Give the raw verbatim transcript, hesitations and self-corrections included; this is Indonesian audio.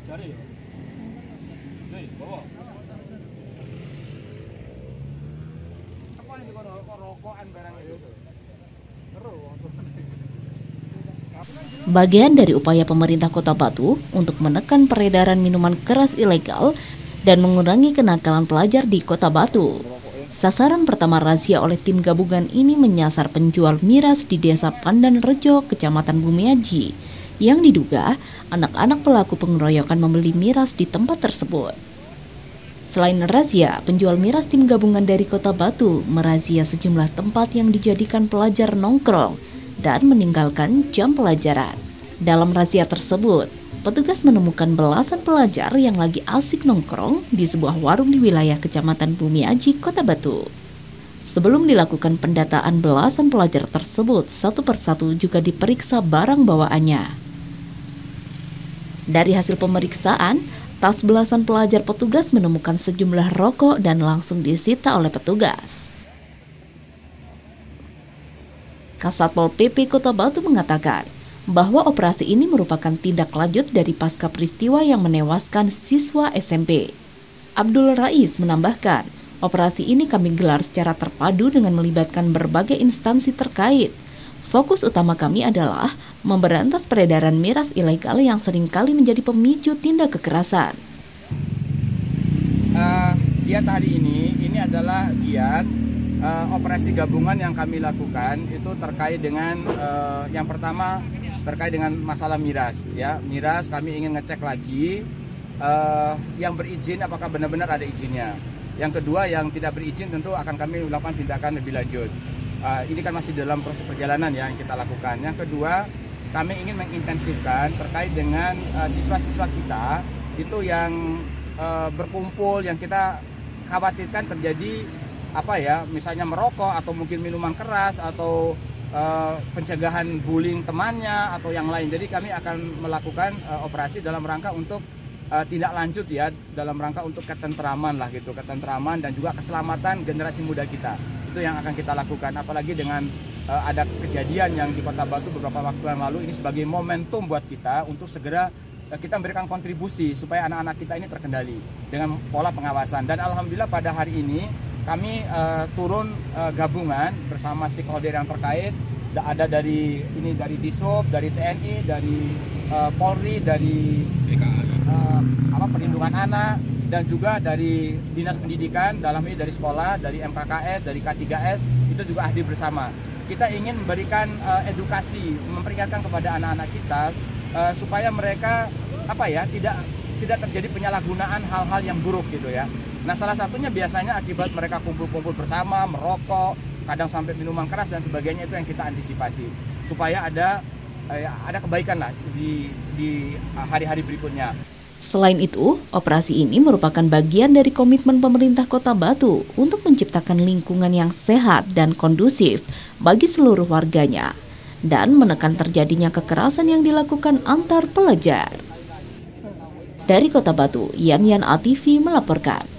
Cari ya. Nih, bawa. Apa ini kok rokokan barang itu? Bagian dari upaya pemerintah Kota Batu untuk menekan peredaran minuman keras ilegal dan mengurangi kenakalan pelajar di Kota Batu. Sasaran pertama razia oleh tim gabungan ini menyasar penjual miras di Desa Pandan Rejo, Kecamatan Bumiaji, yang diduga anak-anak pelaku pengeroyokan membeli miras di tempat tersebut. Selain razia, penjual miras tim gabungan dari Kota Batu merazia sejumlah tempat yang dijadikan pelajar nongkrong dan meninggalkan jam pelajaran. Dalam razia tersebut, petugas menemukan belasan pelajar yang lagi asik nongkrong di sebuah warung di wilayah Kecamatan Bumiaji, Kota Batu. Sebelum dilakukan pendataan belasan pelajar tersebut, satu persatu juga diperiksa barang bawaannya. Dari hasil pemeriksaan, tas belasan pelajar petugas menemukan sejumlah rokok dan langsung disita oleh petugas. Kasatpol P P Kota Batu mengatakan bahwa operasi ini merupakan tindak lanjut dari pasca peristiwa yang menewaskan siswa S M P. Abdul Rais menambahkan, operasi ini kami gelar secara terpadu dengan melibatkan berbagai instansi terkait. Fokus utama kami adalah memberantas peredaran miras ilegal yang seringkali menjadi pemicu tindak kekerasan. Uh, giat hari ini, ini adalah giat uh, operasi gabungan yang kami lakukan itu terkait dengan uh, yang pertama terkait dengan masalah miras. Ya, miras kami ingin ngecek lagi uh, yang berizin apakah benar-benar ada izinnya. Yang kedua yang tidak berizin tentu akan kami melakukan tindakan lebih lanjut. Uh, ini kan masih dalam proses perjalanan ya yang kita lakukan. Yang kedua, kami ingin mengintensifkan terkait dengan uh, siswa-siswa kita itu yang uh, berkumpul, yang kita khawatirkan terjadi apa ya, misalnya merokok atau mungkin minuman keras atau uh, pencegahan bullying temannya atau yang lain. Jadi kami akan melakukan uh, operasi dalam rangka untuk uh, tindak lanjut ya, dalam rangka untuk ketentraman lah gitu, ketentraman dan juga keselamatan generasi muda kita. Itu yang akan kita lakukan, apalagi dengan uh, ada kejadian yang di Kota Batu beberapa waktu yang lalu. Ini sebagai momentum buat kita untuk segera uh, kita memberikan kontribusi supaya anak-anak kita ini terkendali dengan pola pengawasan. Dan alhamdulillah pada hari ini kami uh, turun uh, gabungan bersama stakeholder yang terkait. Ada dari ini dari Dishub, dari T N I, dari uh, Polri, dari uh, apa perlindungan anak, dan juga dari Dinas Pendidikan, dalam ini dari sekolah, dari M K K S, dari K tiga S, itu juga hadir bersama. Kita ingin memberikan uh, edukasi, memperingatkan kepada anak-anak kita uh, supaya mereka apa ya tidak tidak terjadi penyalahgunaan hal-hal yang buruk gitu ya. Nah, salah satunya biasanya akibat mereka kumpul-kumpul bersama, merokok, kadang sampai minuman keras dan sebagainya, itu yang kita antisipasi supaya ada eh, ada kebaikan lah di di hari-hari berikutnya. Selain itu, operasi ini merupakan bagian dari komitmen pemerintah Kota Batu untuk menciptakan lingkungan yang sehat dan kondusif bagi seluruh warganya dan menekan terjadinya kekerasan yang dilakukan antar pelajar. Dari Kota Batu, Yan Yan A T V melaporkan.